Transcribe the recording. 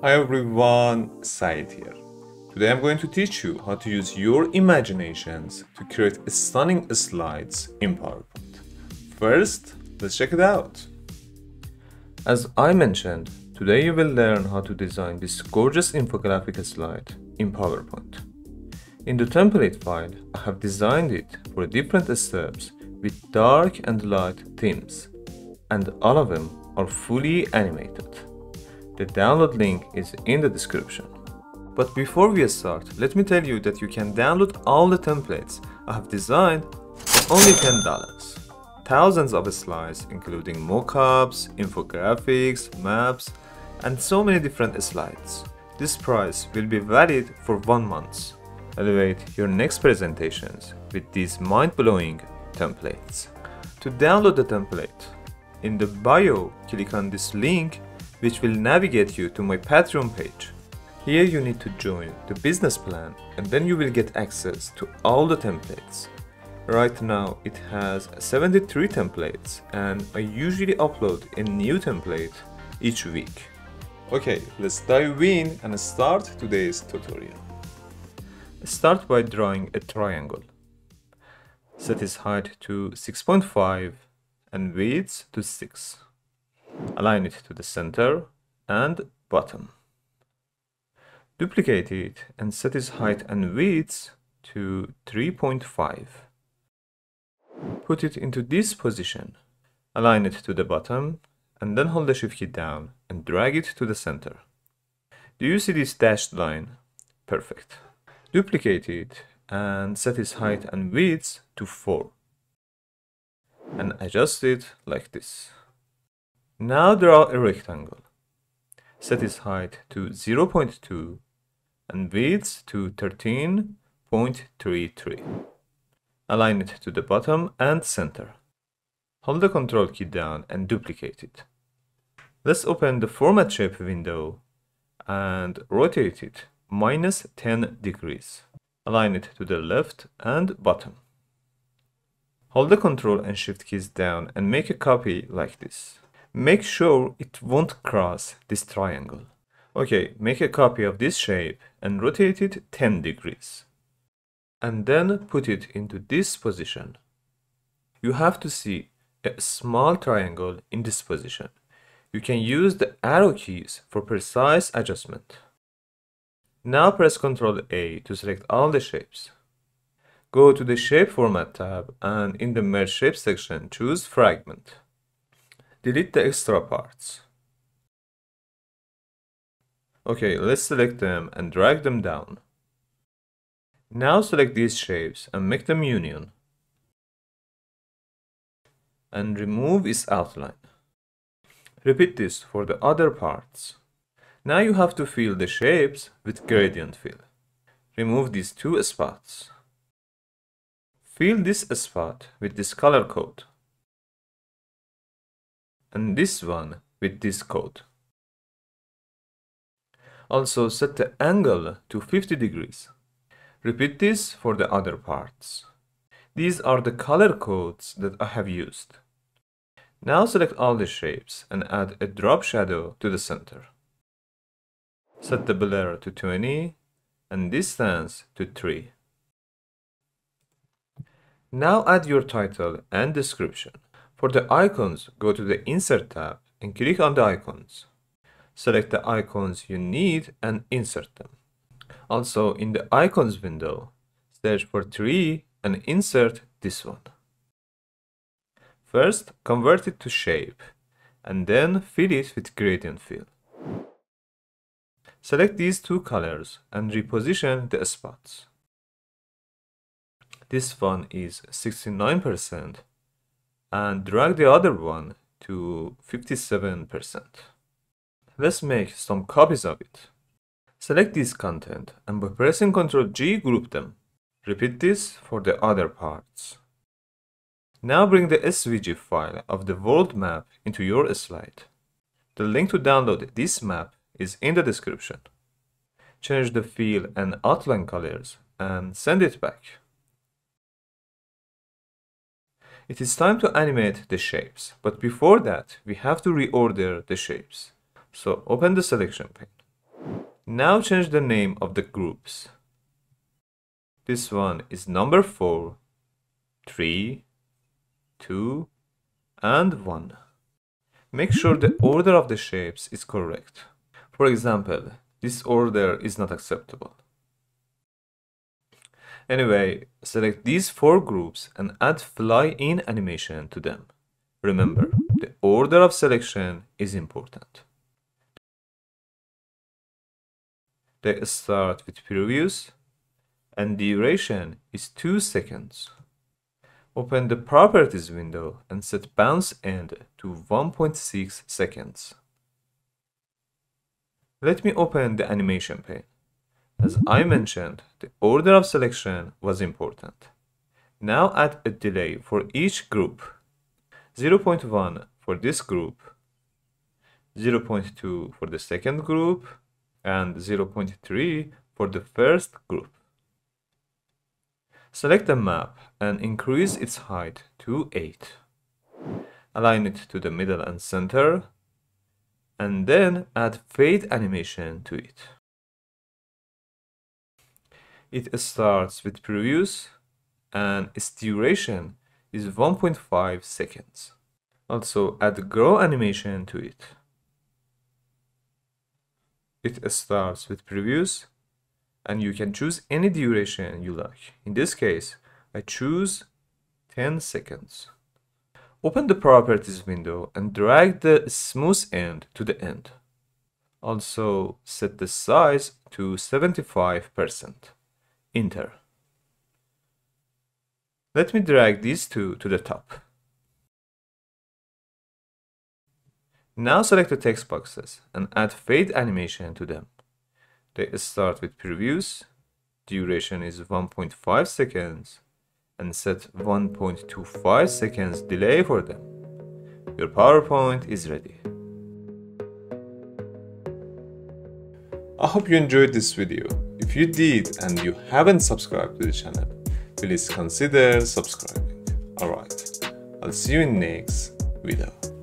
Hi everyone, Said here. Today I'm going to teach you how to use your imaginations to create stunning slides in PowerPoint. First, let's check it out. As I mentioned, today you will learn how to design this gorgeous infographic slide in PowerPoint. In the template file, I have designed it for different steps with dark and light themes, and all of them are fully animated. The download link is in the description. But before we start, let me tell you that you can download all the templates I have designed for only $10. Thousands of slides including mockups, infographics, maps, and so many different slides. This price will be valid for 1 month. Elevate your next presentations with these mind-blowing templates. To download the template, in the bio, click on this link which will navigate you to my Patreon page. Here you need to join the business plan and then you will get access to all the templates. Right now it has 73 templates and I usually upload a new template each week. Okay, let's dive in and start today's tutorial. Start by drawing a triangle. Set its height to 6.5 and width to 6. Align it to the center and bottom. Duplicate it and set its height and width to 3.5. Put it into this position. Align it to the bottom and then hold the shift key down and drag it to the center. Do you see this dashed line? Perfect. Duplicate it and set its height and width to 4. And adjust it like this. Now draw a rectangle. Set its height to 0.2 and width to 13.33. Align it to the bottom and center. Hold the Ctrl key down and duplicate it. Let's open the Format Shape window and rotate it -10 degrees. Align it to the left and bottom. Hold the Ctrl and Shift keys down and make a copy like this. Make sure it won't cross this triangle. Okay, make a copy of this shape and rotate it 10 degrees. And then put it into this position. You have to see a small triangle in this position. You can use the arrow keys for precise adjustment. Now press Ctrl A to select all the shapes. Go to the Shape Format tab and in the Merge Shape section choose Fragment. Delete the extra parts. Okay, let's select them and drag them down. Now select these shapes and make them union. And remove its outline. Repeat this for the other parts. Now you have to fill the shapes with gradient fill. Remove these 2 spots. Fill this spot with this color code. And this one with this code. Also set the angle to 50 degrees. Repeat this for the other parts. These are the color codes that I have used. Now select all the shapes and add a drop shadow to the center. Set the blur to 20 and distance to 3. Now add your title and description. For the icons, go to the Insert tab and click on the icons. Select the icons you need and insert them. Also, in the Icons window, search for tree and insert this one. First, convert it to shape, and then fill it with gradient fill. Select these 2 colors and reposition the spots. This one is 69%. And drag the other one to 57%. Let's make some copies of it. Select this content and by pressing Ctrl G group them. Repeat this for the other parts. Now bring the SVG file of the world map into your slide. The link to download this map is in the description. Change the fill and outline colors and send it back. It is time to animate the shapes, but before that, we have to reorder the shapes. So open the selection pane. Now change the name of the groups. This one is number 4, 3, 2, and 1. Make sure the order of the shapes is correct. For example, this order is not acceptable. Anyway, select these 4 groups and add fly-in animation to them. Remember, the order of selection is important. They start with previous and duration is 2 seconds. Open the Properties window and set bounce end to 1.6 seconds. Let me open the animation pane. As I mentioned, the order of selection was important. Now add a delay for each group. 0.1 for this group, 0.2 for the second group, and 0.3 for the first group. Select the map and increase its height to 8. Align it to the middle and center, and then add fade animation to it. It starts with previous and its duration is 1.5 seconds. Also add grow animation to it. It starts with previous and you can choose any duration you like. In this case, I choose 10 seconds. Open the Properties window and drag the smooth end to the end. Also set the size to 75%. Enter. Let me drag these two to the top. Now select the text boxes and add fade animation to them. They start with previous, duration is 1.5 seconds, and set 1.25 seconds delay for them. Your PowerPoint is ready. I hope you enjoyed this video. If you did and you haven't subscribed to the channel, please consider subscribing. Alright, I'll see you in next video.